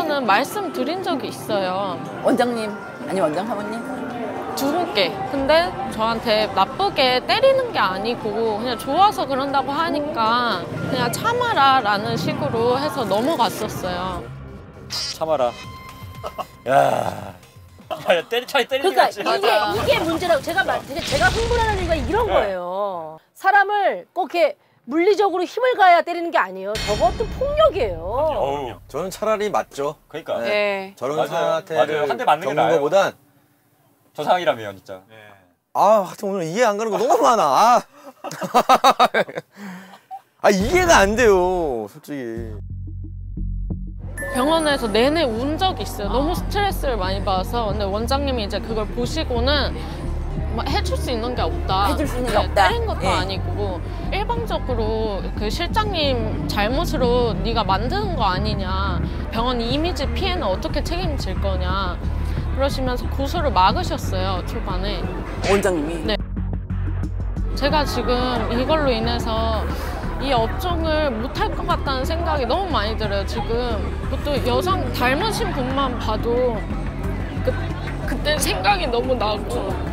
거는 말씀드린 적이 있어요. 원장님, 아니 원장 사모님? 두 분께. 근데 저한테 나쁘게 때리는 게 아니고 그냥 좋아서 그런다고 하니까 그냥 참아라 라는 식으로 해서 넘어갔었어요. 참아라. 야. 야, 차라리 때리는 게 그러니까 낫지. 이게 문제라고 제가 흥분하는 이유가 이런 거예요. 사람을 꼭 이렇게 물리적으로 힘을 가야 때리는 게 아니에요. 저것도 폭력이에요. 어우. 저는 차라리 맞죠. 그러니까. 네. 저런 맞아요. 사태를 맞아요. 한 대 맞는 게 겪는 나아요. 거보단 저 상황이라면 진짜. 하여튼 오늘 이해 안 가는 거 너무 많아. 이해가 안 돼요, 솔직히. 병원에서 내내 운 적이 있어요. 너무 스트레스를 많이 받아서. 근데 원장님이 이제 그걸 보시고는 뭐 해줄 수 있는 게 없다. 해줄 수 있는 게 없다. 때린 것도 예. 아니고 일방적으로 그 실장님 잘못으로 네가 만드는 거 아니냐. 병원 이미지 피해는 어떻게 책임질 거냐. 그러시면서 고소를 막으셨어요, 초반에. 원장님이? 네. 제가 지금 이걸로 인해서 이 업종을 못할 것 같다는 생각이 너무 많이 들어요, 지금. 그것도 여성 닮으신 분만 봐도 그때 생각이 너무 나고.